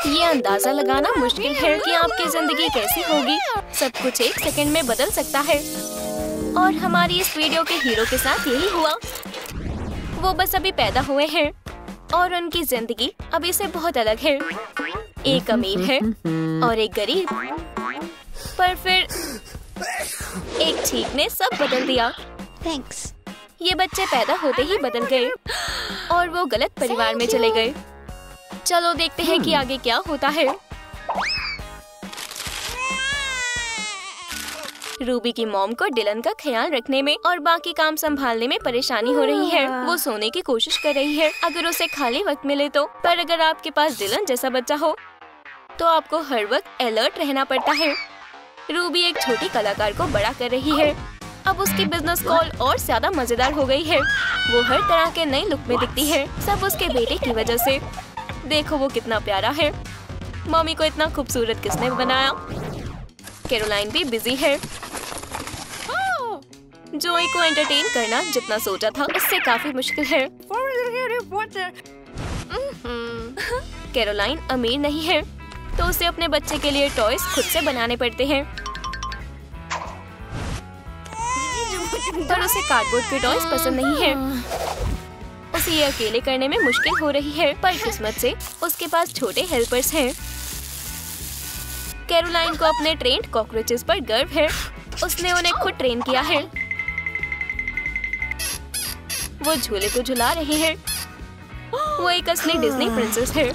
ये अंदाजा लगाना मुश्किल है कि आपकी जिंदगी कैसी होगी। सब कुछ एक सेकंड में बदल सकता है। और हमारी इस वीडियो के हीरो के साथ यही हुआ। वो बस अभी पैदा हुए हैं और उनकी जिंदगी अभी से बहुत अलग है। एक अमीर है और एक गरीब, पर फिर एक छींक ने सब बदल दिया। थैंक्स। ये बच्चे पैदा होते ही बदल गए और वो गलत परिवार में चले गए। चलो देखते हैं कि आगे क्या होता है। रूबी की मॉम को डिलन का ख्याल रखने में और बाकी काम संभालने में परेशानी हो रही है। वो सोने की कोशिश कर रही है अगर उसे खाली वक्त मिले तो। पर अगर आपके पास डिलन जैसा बच्चा हो तो आपको हर वक्त अलर्ट रहना पड़ता है। रूबी एक छोटी कलाकार को बड़ा कर रही है। अब उसकी बिजनेस कॉल और ज्यादा मजेदार हो गई है। वो हर तरह के नए लुक में दिखती है, सब उसके बेटे की वजह से। देखो वो कितना प्यारा है। मम्मी को इतना खूबसूरत किसने बनाया। कैरोलाइन भी बिजी है। जोई को एंटरटेन करना जितना सोचा था उससे काफी मुश्किल है। कैरोलाइन अमीर नहीं है तो उसे अपने बच्चे के लिए टॉयज खुद से बनाने पड़ते हैं। पर उसे कार्डबोर्ड के टॉयज पसंद नहीं है। उसे ये अकेले करने में मुश्किल हो रही है, पर किस्मत से उसके पास छोटे हेल्पर्स हैं। कैरोलाइन को अपने ट्रेंड कॉकरोचेस पर गर्व है। उसने उन्हें खुद ट्रेन किया है। वो झूले को झुला रहे हैं। वो एक असली डिज्नी प्रिंसेस है।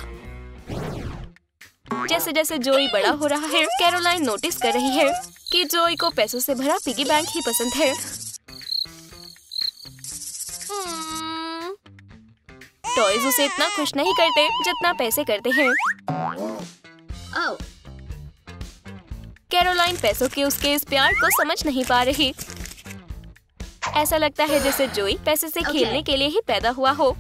जैसे जैसे जोई बड़ा हो रहा है, कैरोलाइन नोटिस कर रही है कि जोई को पैसों से भरा पिगी बैंक ही पसंद है। टॉयज उसे इतना खुश नहीं करते जितना पैसे करते हैं। कैरोलाइन पैसों के उसके इस प्यार को समझ नहीं पा रही। ऐसा लगता है जैसे जोई पैसे से खेलने के लिए ही पैदा हुआ हो।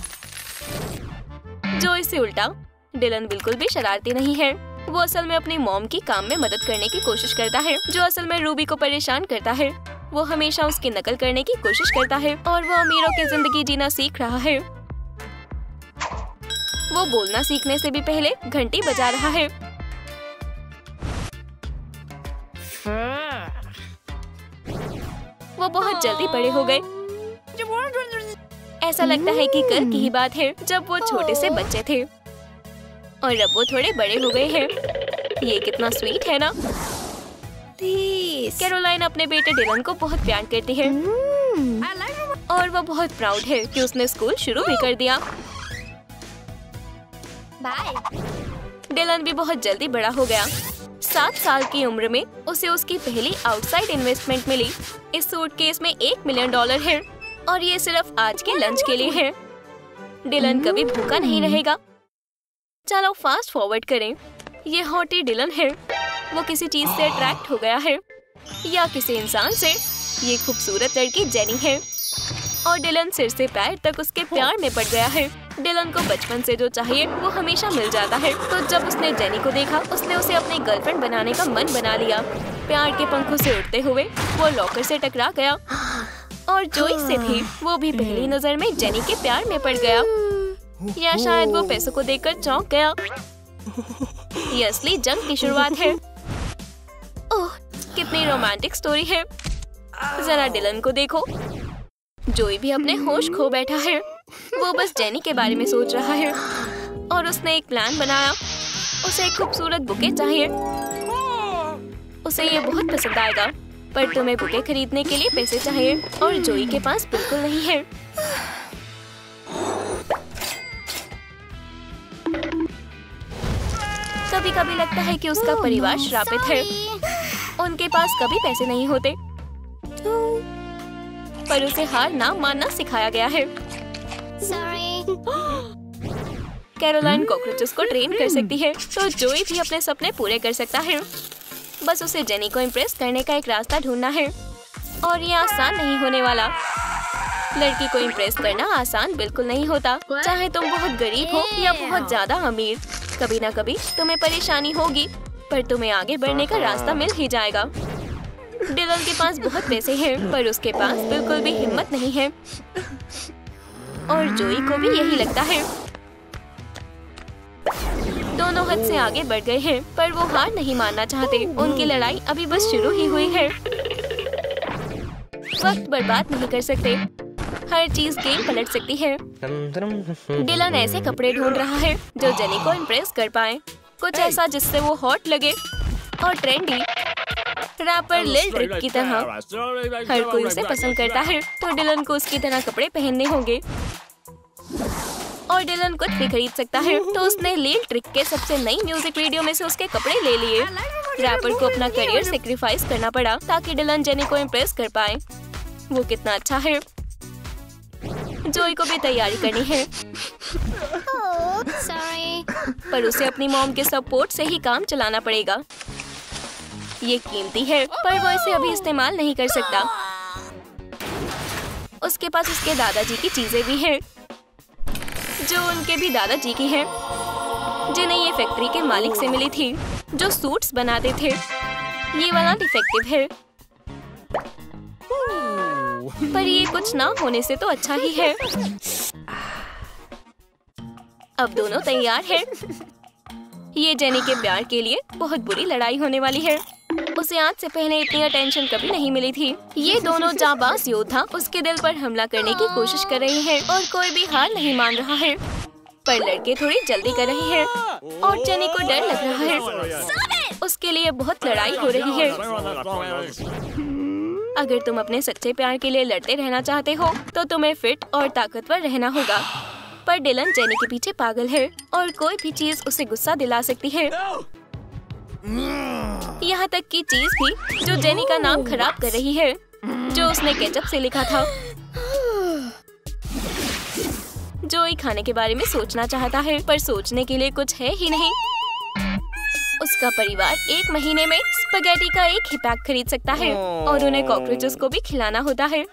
जोई से उल्टा डिलन बिल्कुल भी शरारती नहीं है। वो असल में अपनी मॉम की काम में मदद करने की कोशिश करता है, जो असल में रूबी को परेशान करता है। वो हमेशा उसकी नकल करने की कोशिश करता है और वो अमीरों की जिंदगी जीना सीख रहा है। वो बोलना सीखने से भी पहले घंटी बजा रहा है। वो बहुत जल्दी बड़े हो गए। ऐसा लगता है कि कल की ही बात है जब वो छोटे से बच्चे थे और अब वो थोड़े बड़े हो गए हैं। ये कितना स्वीट है ना। कैरोलाइन अपने बेटे डिलन को बहुत प्यार करती है और वो बहुत प्राउड है कि उसने स्कूल शुरू भी कर दिया। डिलन भी बहुत जल्दी बड़ा हो गया। 7 साल की उम्र में उसे उसकी पहली आउटसाइड इन्वेस्टमेंट मिली। इस सूटकेस में $1 मिलियन है और ये सिर्फ आज के लंच के लिए है। डिलन कभी भूखा नहीं रहेगा। चलो फास्ट फॉरवर्ड करें। ये हॉटी डिलन है। वो किसी चीज से अट्रैक्ट हो गया है या किसी इंसान से। ये खूबसूरत लड़की जेनी है और डिलन सिर से पैर तक उसके प्यार में पड़ गया है। डिलन को बचपन से जो चाहिए वो हमेशा मिल जाता है। तो जब उसने जेनी को देखा उसने उसे अपनी गर्लफ्रेंड बनाने का मन बना लिया। प्यार के पंखों से उड़ते हुए वो लॉकर से टकरा गया और जोई से भी। वो भी पहली नजर में जेनी के प्यार में पड़ गया, या शायद वो पैसों को देखकर चौंक गया। ये असली जंग की शुरुआत है। ओह, कितनी रोमांटिक स्टोरी है। जरा डिलन को देखो। जोई भी अपने होश खो बैठा है। वो बस जेनी के बारे में सोच रहा है और उसने एक प्लान बनाया। उसे एक खूबसूरत बुके चाहिए। उसे ये बहुत पसंद आएगा, पर तुम्हें बुके खरीदने के लिए पैसे चाहिए और जोई के पास बिल्कुल नहीं है। कभी कभी लगता है कि उसका परिवार श्रापित है। उनके पास कभी पैसे नहीं होते, पर उसे हार ना मानना सिखाया गया है। कैरोलाइन कॉकरोचेस को ट्रेन कर सकती है, तो जोई भी अपने सपने पूरे कर सकता है। बस उसे जेनी को इम्प्रेस करने का एक रास्ता ढूंढना है और ये आसान नहीं होने वाला। लड़की को इम्प्रेस करना आसान बिल्कुल नहीं होता, चाहे तुम बहुत गरीब हो या बहुत ज्यादा अमीर। कभी ना कभी तुम्हें परेशानी होगी, पर तुम्हें आगे बढ़ने का रास्ता मिल ही जाएगा। डिलन के पास बहुत पैसे हैं, पर उसके पास बिल्कुल भी हिम्मत नहीं है और जोई को भी यही लगता है। दोनों हद से आगे बढ़ गए हैं, पर वो हार नहीं मानना चाहते। उनकी लड़ाई अभी बस शुरू ही हुई है। वक्त बर्बाद नहीं कर सकते, हर चीज गेम पलट सकती है। डिलन ऐसे कपड़े ढूंढ रहा है जो जेनी को इम्प्रेस कर पाए, कुछ ऐसा जिससे वो हॉट लगे और ट्रेंडी। रैपर लिल ट्रिक की तरह हर कोई उसे पसंद करता है, तो डिलन को उसकी तरह कपड़े पहनने होंगे। और डिलन कुछ भी खरीद सकता है, तो उसने लिल ट्रिक के सबसे नई म्यूजिक वीडियो में से उसके कपड़े ले लिए। रैपर को अपना करियर सेक्रीफाइस करना पड़ा ताकि डिलन जेनी को इम्प्रेस कर पाए। वो कितना अच्छा है। जोई को भी तैयारी करनी है, पर उसे अपनी मॉम के सपोर्ट से ही काम चलाना पड़ेगा। ये कीमती है, पर वो इसे अभी इस्तेमाल नहीं कर सकता। उसके पास उसके दादाजी की चीजें भी हैं, जो उनके भी दादाजी की हैं, जिन्हें ये फैक्ट्री के मालिक से मिली थी, जो सूट्स बनाते थे। ये वाला डिफेक्टिव है, पर ये कुछ ना होने से तो अच्छा ही है। अब दोनों तैयार हैं। ये जेनी के प्यार के लिए बहुत बुरी लड़ाई होने वाली है। उसे आज से पहले इतनी अटेंशन कभी नहीं मिली थी। ये दोनों जाबाज योद्धा उसके दिल पर हमला करने की कोशिश कर रहे हैं और कोई भी हार नहीं मान रहा है। पर लड़के थोड़ी जल्दी कर रहे हैं और जेनी को डर लग रहा है। उसके लिए बहुत लड़ाई हो रही है। अगर तुम अपने सच्चे प्यार के लिए लड़ते रहना चाहते हो तो तुम्हें फिट और ताकतवर रहना होगा। पर डिलन जेनी के पीछे पागल है और कोई भी चीज उसे गुस्सा दिला सकती है, यहाँ तक कि चीज भी जो जेनी का नाम खराब कर रही है, जो उसने केचप से लिखा था। जोई खाने के बारे में सोचना चाहता है, पर सोचने के लिए कुछ है ही नहीं। उसका परिवार 1 महीने में स्पैगेटी का एक ही पैक खरीद सकता है और उन्हें कॉकरोचेस को भी खिलाना होता है।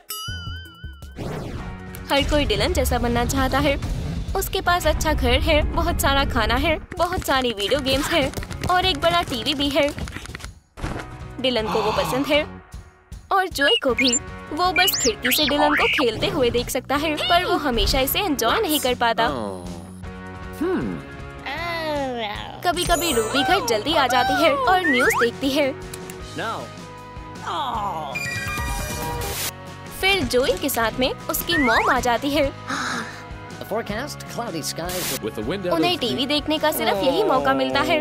हर कोई डिलन जैसा बनना चाहता है। उसके पास अच्छा घर है, बहुत सारा खाना है, बहुत सारी वीडियो गेम्स है और एक बड़ा टीवी भी है। डिलन को वो पसंद है और जोई को भी। वो बस खिड़की से डिलन को खेलते हुए देख सकता है, पर वो हमेशा इसे एंजॉय नहीं कर पाता। कभी कभी रूबी घर जल्दी आ जाती है और न्यूज़ देखती है। फिर जोई के साथ में उसकी मॉम आ जाती है। उन्हें टीवी देखने का सिर्फ यही मौका मिलता है।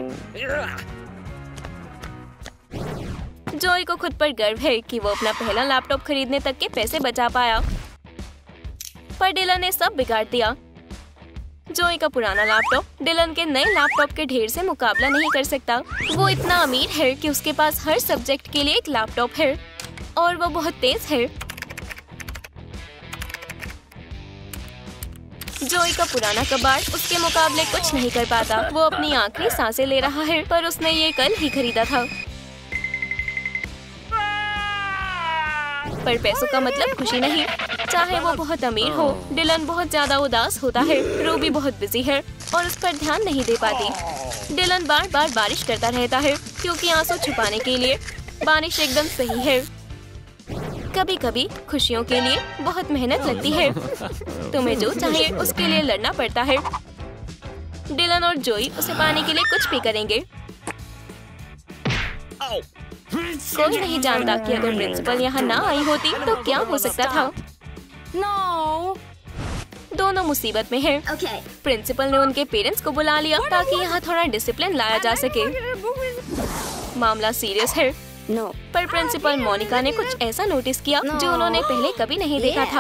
जोई को खुद पर गर्व है कि वो अपना पहला लैपटॉप खरीदने तक के पैसे बचा पाया, पर डिलन ने सब बिगाड़ दिया। जोई का पुराना लैपटॉप डिलन के नए लैपटॉप के ढेर से मुकाबला नहीं कर सकता। वो इतना अमीर है कि उसके पास हर सब्जेक्ट के लिए एक लैपटॉप है और वो बहुत तेज है। जोई का पुराना कबाड़ उसके मुकाबले कुछ नहीं कर पाता। वो अपनी आखिरी सांसें ले रहा है, पर उसने ये कल ही खरीदा था। पर पैसों का मतलब खुशी नहीं, चाहे वो बहुत अमीर हो। डिलन बहुत ज्यादा उदास होता है। रूबी बहुत बिजी है और उस पर ध्यान नहीं दे पाती। डिलन बार बार बारिश करता रहता है क्योंकि आंसू छुपाने के लिए बारिश एकदम सही है। कभी कभी खुशियों के लिए बहुत मेहनत लगती है। तुम्हें जो चाहिए उसके लिए लड़ना पड़ता है। डिलन और जोई उसे पाने के लिए कुछ भी करेंगे। कोई नहीं जानता कि अगर प्रिंसिपल यहाँ ना आई होती तो क्या हो सकता था। दोनों मुसीबत में हैं। प्रिंसिपल ने उनके पेरेंट्स को बुला लिया ताकि यहाँ थोड़ा डिसिप्लिन लाया जा सके। मामला सीरियस है। पर प्रिंसिपल मोनिका ने कुछ ऐसा नोटिस किया जो उन्होंने पहले कभी नहीं देखा था।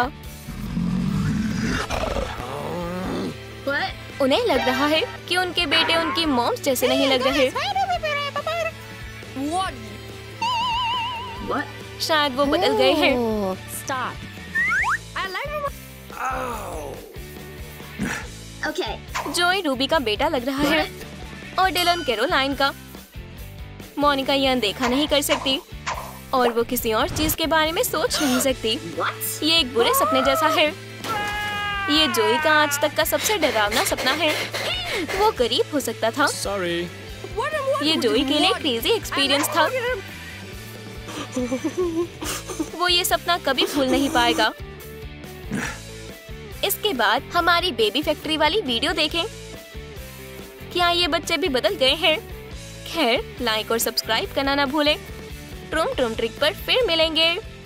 उन्हें लग रहा है कि उनके बेटे उनकी मॉम्स जैसे नहीं लग रहे। शायद वो बदल गए हैं। जोई रूबी का बेटा लग रहा है और डिलन कैरोलाइन का। मोनिका ये अनदेखा नहीं कर सकती और वो किसी और चीज के बारे में सोच नहीं सकती। ये एक बुरे सपने जैसा है। ये जोई का आज तक का सबसे डरावना सपना है। वो गरीब हो सकता था। ये जोई के लिए क्रेजी एक्सपीरियंस था। वो ये सपना कभी भूल नहीं पाएगा। इसके बाद हमारी बेबी फैक्ट्री वाली वीडियो देखें। क्या ये बच्चे भी बदल गए हैं? खैर, लाइक और सब्सक्राइब करना ना भूलें। ट्रूम ट्रूम ट्रिक पर फिर मिलेंगे।